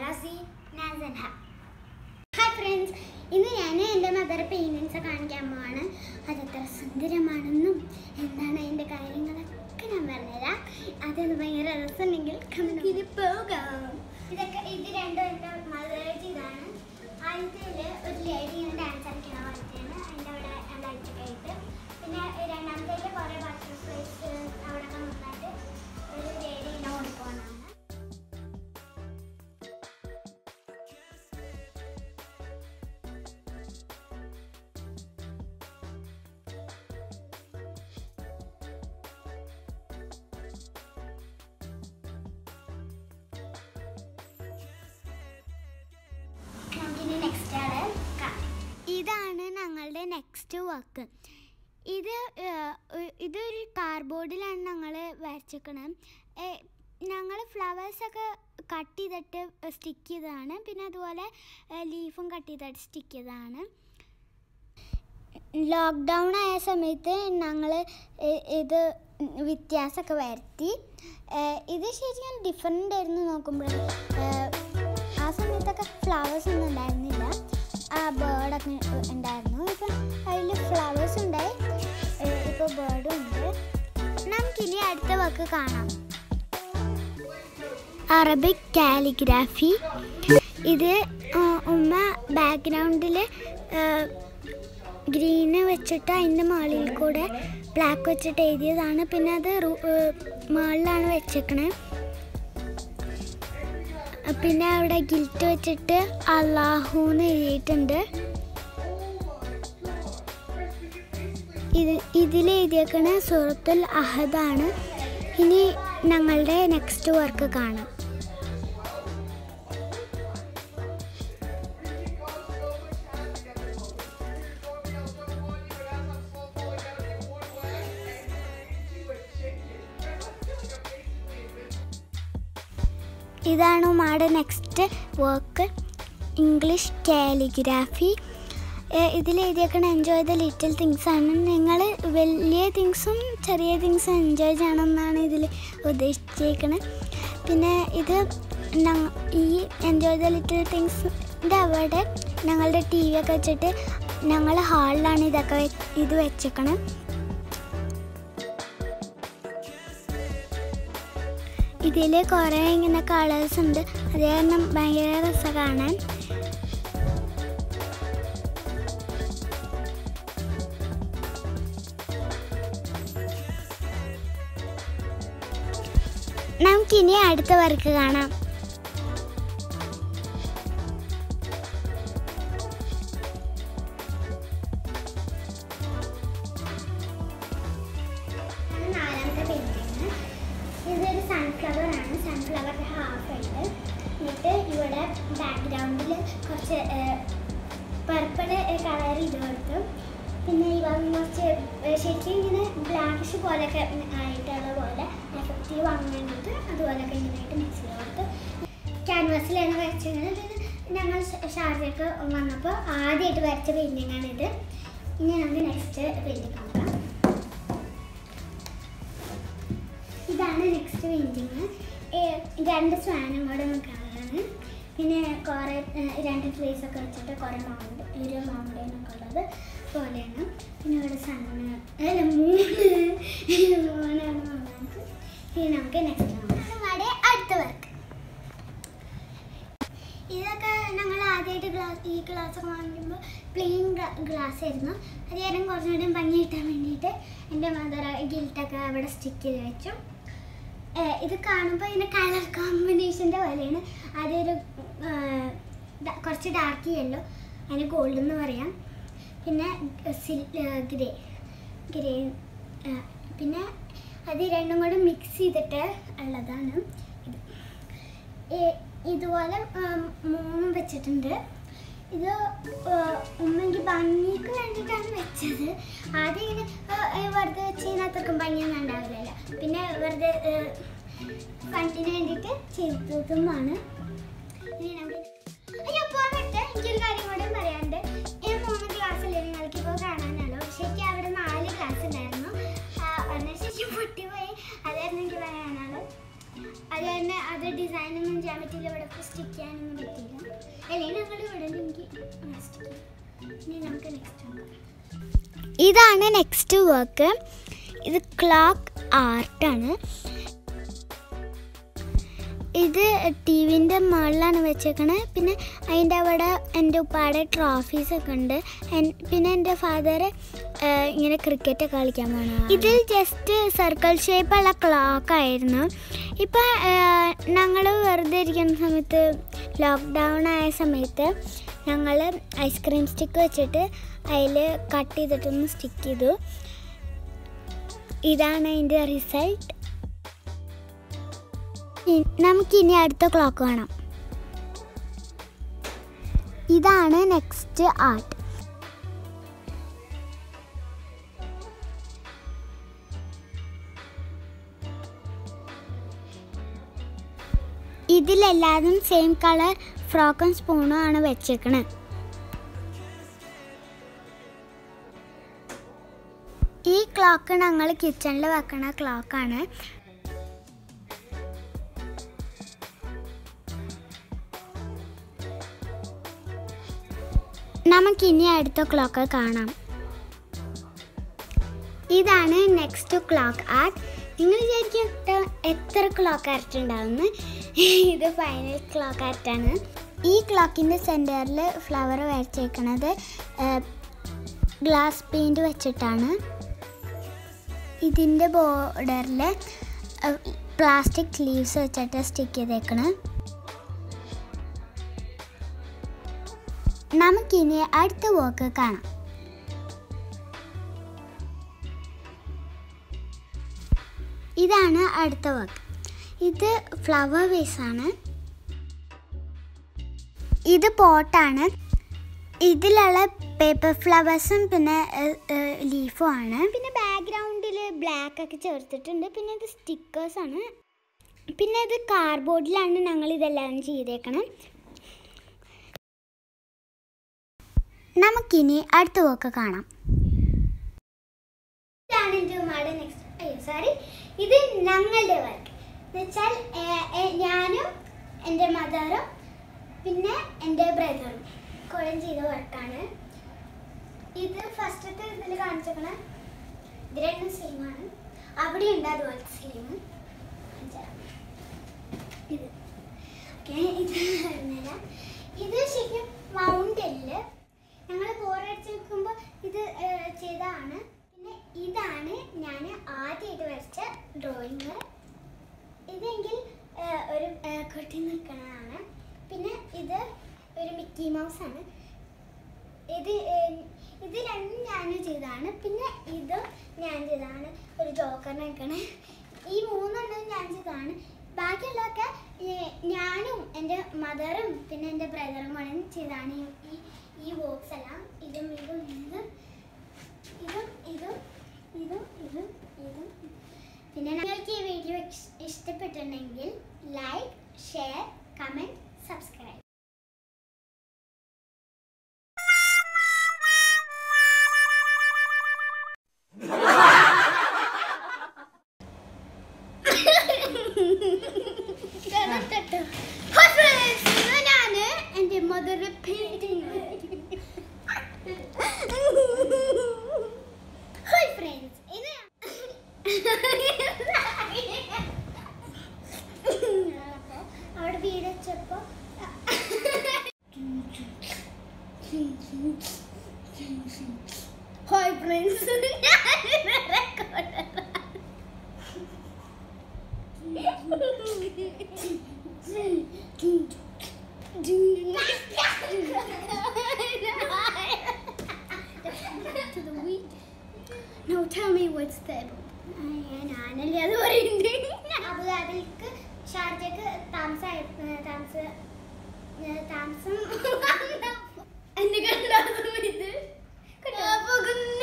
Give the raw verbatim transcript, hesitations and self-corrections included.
Razi Nazanha. Hi friends, ഇന്ന് ഞാൻ എൻ്റെ മദർ പെയിൻറ്റിങ്സ് കാണിക്കാൻ പോവാണ്. അതെത്ര സുന്ദരമാണെന്നും എന്താണ് അതിൻ്റെ കാര്യങ്ങളൊക്കെ ഞാൻ പറഞ്ഞുതരാം. അതൊന്ന് ഭയങ്കര രസമുണ്ടെങ്കിൽ നമുക്ക് ഇത് പോകാം. ഇതൊക്കെ ഇത് രണ്ടും എൻ്റെ മദർ ചെയ്താണ്. ആദ്യത്തിൽ ഒരു ലേഡി ഇങ്ങനെ ഡാൻസ് കളിക്കാൻ വേണ്ടിയിട്ടാണ് അതിൻ്റെ അവിടെ ലൈറ്റൊക്കെ ആയിട്ട്. പിന്നെ രണ്ടാമത്തേൽ കുറേ ബട്ടർഫ്ലൈസ് അവിടെ നന്നായിട്ട് ഒരു ലേഡി ഇങ്ങനെ ഓടിപ്പോകണം. ഇതാണ് ഞങ്ങളുടെ നെക്സ്റ്റ് വർക്ക്. ഇത് ഇതൊരു കാർഡ്ബോർഡിലാണ് ഞങ്ങൾ വരച്ചിരിക്കണം. ഞങ്ങൾ ഫ്ലവേഴ്സൊക്കെ കട്ട് ചെയ്തിട്ട് സ്റ്റിക്ക് ചെയ്തതാണ്. പിന്നെ അതുപോലെ ലീഫും കട്ട് ചെയ്തിട്ട് സ്റ്റിക്ക് ചെയ്തതാണ്. ലോക്ക്ഡൗൺ ആയ സമയത്ത് ഞങ്ങൾ ഇത് വ്യത്യാസമൊക്കെ വരുത്തി. ഇത് ശരിക്കും ഡിഫറെൻ്റ് ആയിരുന്നു. നോക്കുമ്പോൾ ആ സമയത്തൊക്കെ ഫ്ലവേഴ്സ് ഒന്നും ഉണ്ടായിരുന്നില്ല. ആ ബേർഡൊക്കെ ഉണ്ടായിരുന്നു. ഇപ്പം അതിൽ ഫ്ലവേഴ്സ് ഉണ്ടായി, ഇപ്പോൾ ബേർഡും ഉണ്ട്. നമുക്കിനി അടുത്ത വർക്ക് കാണാം. Arabic calligraphy. ഇത് ഉമ്മ ബാക്ക്ഗ്രൗണ്ടിൽ ഗ്രീന് വെച്ചിട്ട് അതിൻ്റെ മുകളിൽ കൂടെ ബ്ലാക്ക് വെച്ചിട്ട് എഴുതിയതാണ്. പിന്നെ അത് മുകളിലാണ് വെച്ചേക്കണേ. പിന്നെ അവിടെ ഗിൽറ്റ് വെച്ചിട്ട് അള്ളാഹുന്ന് എഴുതിയിട്ടുണ്ട്. ഇത് ഇതിൽ എഴുതിയേക്കണ സൂറത്തുൽ അഹദാണ്. ഇനി ഞങ്ങളുടെ നെക്സ്റ്റ് വർക്ക് കാണാം. ഇതാണ് ഉമ്മയുടെ നെക്സ്റ്റ് വർക്ക്, ഇംഗ്ലീഷ് കാലിഗ്രാഫി. ഇതിൽ എഴുതിയേക്കണ എൻജോയ് ദ ലിറ്റിൽ തിങ്സ് ആണ്. നിങ്ങൾ വലിയ തിങ്സും ചെറിയ തിങ്സും എൻജോയ് ചെയ്യണമെന്നാണ് ഇതിൽ ഉദ്ദേശിച്ചേക്കണത്. പിന്നെ ഇത് ഈ എൻജോയ് ദ ലിറ്റിൽ തിങ്സിൻ്റെ അവിടെ ഞങ്ങളുടെ ടി വി ഒക്കെ വെച്ചിട്ട് ഞങ്ങൾ ഹാളിലാണ് ഇതൊക്കെ ഇത് വെച്ചേക്കണത്. ഇതിൽ കുറേ ഇങ്ങനെ കളേഴ്സ് ഉണ്ട്. അത് കാരണം ഭയങ്കര രസം കാണാൻ. നമുക്കിനി അടുത്ത വർക്ക് കാണാം. ഇതൊരു സൺഫ്ലവർ ആണ്. സൺഫ്ലവറിൻ്റെ ഹാഫ് ഉണ്ട്. എന്നിട്ട് ഇവിടെ ബാക്ക്ഗ്രൗണ്ടിൽ കുറച്ച് പർപ്പിൾ കളർ ഇത് കൊടുത്തു. പിന്നെ ഇവ കുറച്ച് ശരിക്കും ഇങ്ങനെ ബ്ലാക്കിഷ് പോലെയൊക്കെ ആയിട്ടുള്ള പോലെ എഫക്റ്റീവ് ആകാൻ വേണ്ടിയിട്ട് അതുപോലെയൊക്കെ ഇങ്ങനെയായിട്ട് മിക്സ് ചെയ്ത് കൊടുത്തു. ക്യാൻവാസിലാണ് വരച്ചത്. പിന്നെ ഞങ്ങൾ ഷാർജയ്ക്ക് വന്നപ്പോൾ ആദ്യമായിട്ട് വരച്ച പെയിൻറ്റിങ്ങാണിത്. ഇനി നമുക്ക് നെക്സ്റ്റ് പെയിൻറ്റിങ് നോക്കാം. ഇതാണ് നെക്സ്റ്റ് പെയിൻറ്റിങ്. രണ്ട് സ്വാനും കൂടെ കാണാണ്. പിന്നെ കുറേ രണ്ട് ട്രീസൊക്കെ വെച്ചിട്ട് കുറേ മൗണ്ട് ഒരു മൗണ്ടൈനൊക്കെ ഉള്ളത് പോലെയാണ്. പിന്നെ ഇവിടെ സണ്ണ് അല്ല മൂന്ന് മൂന്നാണ് നമുക്ക്. ഇനി നമുക്ക് നെക്സ്റ്റ് നമ്മുടെ അടുത്ത വർക്ക്. ഇതൊക്കെ ഞങ്ങൾ ആദ്യമായിട്ട് ഗ്ലാസ് ഈ ഗ്ലാസ്സൊക്കെ വാങ്ങിക്കുമ്പോൾ പ്ലെയിൻ ഗ്ലാസ് ആയിരുന്നു. അത് കാരണം കുറച്ചുകൂടി ഭംഗി കിട്ടാൻ വേണ്ടിയിട്ട് എൻ്റെ മദർ ഗിൽറ്റൊക്കെ അവിടെ സ്റ്റിക്ക് ചെയ്ത് വെച്ചു. ഇത് കാണുമ്പോൾ ഇതിൻ്റെ കളർ കോമ്പിനേഷൻ്റെ പോലെയാണ്. അതൊരു കുറച്ച് ഡാർക്ക് യെല്ലോ, അതിന് ഗോൾഡ് എന്ന് പറയാം. പിന്നെ സിൽ ഗ്രേ ഗ്രേ പിന്നെ അത് രണ്ടും കൂടെ മിക്സ് ചെയ്തിട്ട് ഉള്ളതാണ് ഇത്. ഇതുപോലെ മൂന്നും വെച്ചിട്ടുണ്ട്. ഇത് ഉമ്മെങ്കിൽ ഭംഗിക്ക് വേണ്ടിയിട്ടാണ് വെച്ചത്. ആദ്യം ഇങ്ങനെ വെറുതെ വെച്ച് കഴിഞ്ഞാൽ ഭംഗിയൊന്നും ഉണ്ടാവില്ലല്ലോ. പിന്നെ വെറുതെ ഫണ്ടിന് വേണ്ടിയിട്ട് ചെയ്തതുമാണ്. ഇനി നമുക്ക് അയ്യോ പോകാൻ പറ്റേ എനിക്കൊരു കാര്യം കൂടെ പറയാണ്ട്. ഈ മൂന്ന് ക്ലാസ്സിൽ നിങ്ങൾക്കിപ്പോൾ കാണാനല്ലോ. ശരിക്കും അവിടെ നാല് ക്ലാസ് ഉണ്ടായിരുന്നു. അതിന് ശേഷം പൊട്ടിപ്പോയി. അതായിരുന്നു എനിക്ക് പറയാനുള്ളത്. അത് തന്നെ അത് ഇവിടെ ഡിസൈനൊന്നും ചെയ്യാൻ പറ്റില്ല, ഇവിടെ സ്റ്റിക്ക് ചെയ്യാനൊന്നും പറ്റില്ല. അല്ലെങ്കിൽ ഞങ്ങൾ ഇവിടെ എനിക്ക് സ്റ്റിക്ക് ചെയ്യാം. ഇനി നമുക്ക് നെക്സ്റ്റ് ഇതാണ് നെക്സ്റ്റ് വർക്ക്. ഇത് ക്ലോക്ക് ആർട്ടാണ്. ഇത് ടി വിൻ്റെ മുകളിലാണ് വെച്ചേക്കണത്. പിന്നെ അതിൻ്റെ അവിടെ എൻ്റെ ഉപ്പാടെ ട്രോഫീസൊക്കെ ഉണ്ട്. പിന്നെ എൻ്റെ ഫാദർ ഇങ്ങനെ ക്രിക്കറ്റ് കളിക്കാൻ പോകണം. ഇതിൽ ജസ്റ്റ് സർക്കിൾ ഷേപ്പുള്ള ക്ലോക്ക് ആയിരുന്നു. ഇപ്പം ഞങ്ങൾ വെറുതെ ഇരിക്കുന്ന സമയത്ത്, ലോക്ക്ഡൗൺ ആയ സമയത്ത് ഞങ്ങൾ ഐസ്ക്രീം സ്റ്റിക്ക് വെച്ചിട്ട് അതിൽ കട്ട് ചെയ്തിട്ടൊന്ന് സ്റ്റിക്ക് ചെയ്തു. ഇതാണ് അതിൻ്റെ റിസൾട്ട്. നമുക്കിനി അടുത്ത ക്ലോക്ക് കാണാം. ഇതാണ് നെക്സ്റ്റ് ആർട്ട്. ഇതിലെല്ലാതും സെയിം കളർ ഫ്രോക്കും സ്പൂണും ആണ് വെച്ചേക്കണത്. ഈ ക്ലോക്ക് ഞങ്ങൾ കിച്ചണിൽ വെക്കണ ക്ലോക്കാണ്. നമുക്കിനി അടുത്ത ക്ലോക്ക് കാണാം. ഇതാണ് നെക്സ്റ്റ് ക്ലോക്ക് ആർട്ട്. നിങ്ങൾ വിചാരിക്കും എത്ര ക്ലോക്ക് ആർട്ട് ഉണ്ടാവുമെന്ന്. ഇത് ഫൈനൽ ക്ലോക്ക് ആർട്ടാണ്. ഈ ക്ലോക്കിൻ്റെ സെൻറ്ററിൽ ഫ്ലവർ വരച്ചേക്കണത് ഗ്ലാസ് പെയിൻറ് വെച്ചിട്ടാണ്. ഇതിൻ്റെ ബോർഡറിൽ പ്ലാസ്റ്റിക് ലീവ്സ് വെച്ചിട്ട് സ്റ്റിക്ക് ചെയ്തേക്കണം. നമുക്കിനി അടുത്ത വർക്ക് കാണാം. ഇതാണ് അടുത്ത വർക്ക്. ഇത് ഫ്ലവർ വേസാണ്. ഇത് പോട്ടാണ്. ഇതിലുള്ള പേപ്പർ ഫ്ലവേഴ്സും പിന്നെ ലീഫും ആണ്. പിന്നെ ബാക്ക്ഗ്രൗണ്ടിൽ ബ്ലാക്ക് ഒക്കെ ചേർത്തിട്ടുണ്ട്. പിന്നെ ഇത് സ്റ്റിക്കേഴ്സാണ്. പിന്നെ ഇത് കാർഡ്ബോർഡിലാണ് ഞങ്ങൾ ഇതെല്ലാം ചെയ്തേക്കണം. നമുക്കിനി അടുത്ത വർക്ക് കാണാം. ഇതാണ് എൻ്റെ ഉമ്മയുടെ നെക്സ്റ്റ് അയ്യോ സോറി ഇത് ഞങ്ങളുടെ വർക്ക് എന്ന് വെച്ചാൽ ഞാനും എൻ്റെ മദറും പിന്നെ എൻ്റെ ബ്രദറും കൂടെ ചെയ്ത വർക്കാണ്. ഇത് ഫസ്റ്റത്തെ ഇതിൽ കാണിച്ചേക്കണ ഇത് രണ്ടും സെയിമാണ്. അവിടെ ഉണ്ട് അതുപോലത്തെ സെയിം. ഇത് ഓക്കെ. ഇത് പറഞ്ഞുതരാം. ഇത് ശരിക്കും മൗണ്ടനില് ഞങ്ങൾ ബോറടിച്ച് നിൽക്കുമ്പോൾ ഇത് ചെയ്തതാണ്. പിന്നെ ഇതാണ് ഞാൻ ആദ്യമായിട്ട് വരച്ച ഡ്രോയിങ്. ഇതെങ്കിൽ ഒരു കുട്ടി നിൽക്കുന്നതാണ്. പിന്നെ ഇത് ഒരു മിക്കി മൗസ് ആണ്. ഇത് ഇത് രണ്ടും ഞാൻ ചെയ്തതാണ്. പിന്നെ ഇത് ഞാൻ ചെയ്തതാണ് ഒരു ജോക്കർ നിൽക്കണേ. ഈ മൂന്നെണ്ണം ഞാൻ ചെയ്തതാണ്. ബാക്കിയുള്ളതൊക്കെ ഞാനും എൻ്റെ മദറും പിന്നെ എൻ്റെ ബ്രദറും കൂടെ ചെയ്തതാണ്. ഈ ഈ ബോക്സ് എല്ലാം ഇതും ഇതും ഇതും ഇതും ഇതും ഇതും ഇതും ഇതും. പിന്നെ നിങ്ങൾക്ക് ഈ വീഡിയോ ഇഷ്ടപ്പെട്ടിട്ടുണ്ടെങ്കിൽ ലൈക്ക്, ഷെയർ, കമൻറ്റ്, സബ്സ്ക്രൈബ്. ഞാന് എൻ്റെ മദറിനെ പെയിന്റിങ്. ഹായ് ഫ്രണ്ട്സ്, ഇത് അവിടെ വീട് വെച്ചപ്പോ hi friends to the week. No, tell me what's the ഞാനല്ലേ അത് പറയുന്നത്. അബുദാബിക്ക് ഷാർജക്ക് താമസം താമസം താമസം എന്നെ കണ്ടാകും ഇത് പോകുന്നു.